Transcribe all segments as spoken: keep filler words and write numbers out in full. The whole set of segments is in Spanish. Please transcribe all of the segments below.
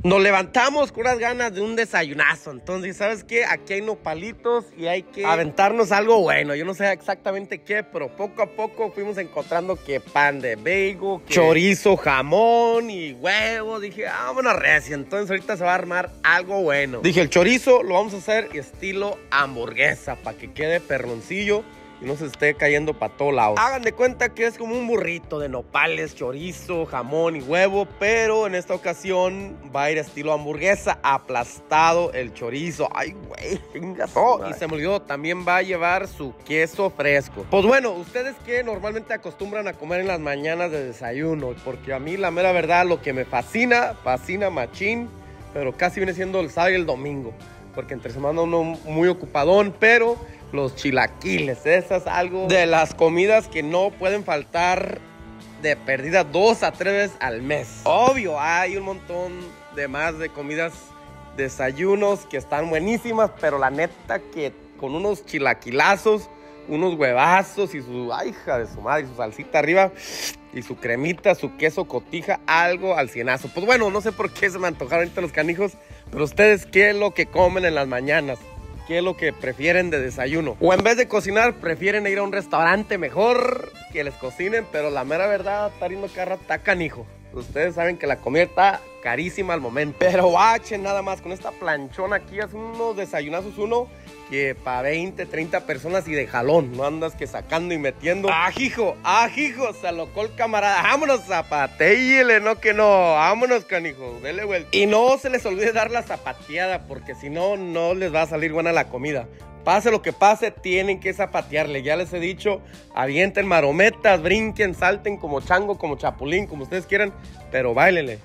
Nos levantamos con unas ganas de un desayunazo. Entonces, ¿sabes qué? Aquí hay nopalitos y hay que aventarnos algo bueno. Yo no sé exactamente qué, pero poco a poco fuimos encontrando que pan de bagel, que chorizo, jamón y huevo. Dije, ah, vámonos recio. Entonces ahorita se va a armar algo bueno. Dije, el chorizo lo vamos a hacer estilo hamburguesa para que quede perroncillo y no se esté cayendo para todos lados. Hagan de cuenta que es como un burrito de nopales, chorizo, jamón y huevo, pero en esta ocasión va a ir estilo hamburguesa, aplastado el chorizo. Ay, güey, oh, y se me olvidó, también va a llevar su queso fresco. Pues bueno, ustedes que normalmente acostumbran a comer en las mañanas de desayuno, porque a mí la mera verdad lo que me fascina, fascina machín, pero casi viene siendo el sábado y el domingo, porque entre semana uno muy ocupadón, pero los chilaquiles, esa es algo de las comidas que no pueden faltar de perdida dos a tres veces al mes. Obvio, hay un montón de más de comidas, desayunos que están buenísimas, pero la neta que con unos chilaquilazos, unos huevazos y su, ay, hija de su madre, su salsita arriba y su cremita, su queso cotija, algo al cienazo. Pues bueno, no sé por qué se me antojaron ahorita los canijos, pero ustedes, ¿qué es lo que comen en las mañanas? ¿Qué es lo que prefieren de desayuno? O en vez de cocinar, prefieren ir a un restaurante mejor que les cocinen, pero la mera verdad, estar yendo cada rato está canijo. Ustedes saben que la comida está carísima al momento. Pero bachen nada más, con esta planchona aquí hacen unos desayunazos uno que para veinte, treinta personas y de jalón. No andas que sacando y metiendo. ¡Ajijo! ¡Ajijo! Se alocó el camarada. ¡Vámonos, zapatéile! No que no. ¡Vámonos, canijo! Dele vuelta. Y no se les olvide dar la zapateada, porque si no, no les va a salir buena la comida. Pase lo que pase, tienen que zapatearle. Ya les he dicho, avienten marometas, brinquen, salten como chango, como chapulín, como ustedes quieran, pero báilenle.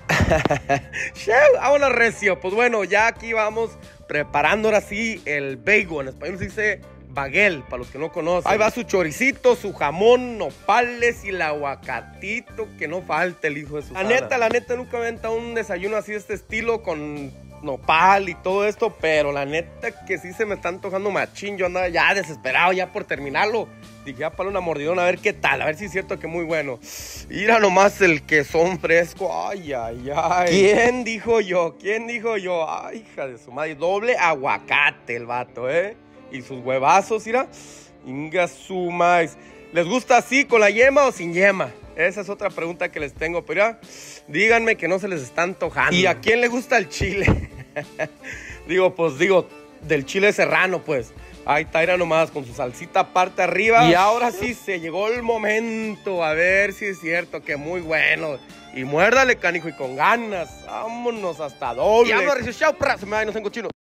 Vámonos recio. Pues bueno, ya aquí vamos preparando ahora sí el bagel. En español se dice baguel, para los que no conocen. Ahí va su choricito, su jamón, nopales y el aguacatito, que no falte el hijo de su. La neta, la neta, nunca me he aventado un desayuno así de este estilo con nopal y todo esto, pero la neta que sí se me está antojando machín. Yo andaba ya desesperado ya por terminarlo. Dije, ya para una mordidona a ver qué tal, a ver si es cierto que muy bueno. Mira nomás el quesón fresco. Ay, ay, ay. ¿Quién dijo yo? ¿Quién dijo yo? Ay, hija de su madre. Doble aguacate el vato, ¿eh? Y sus huevazos, mira. Inga su maíz. ¿Les gusta así, con la yema o sin yema? Esa es otra pregunta que les tengo, pero ya, díganme que no se les está antojando. ¿Y a quién le gusta el chile? Digo, pues digo, del chile serrano, pues. Ahí está, mira nomás, con su salsita aparte arriba. Y ahora sí, se llegó el momento. A ver si es cierto que muy bueno. Y muérdale, canijo, y con ganas. Vámonos hasta doble. Y vámonos, chao, se me va y no tengo chino.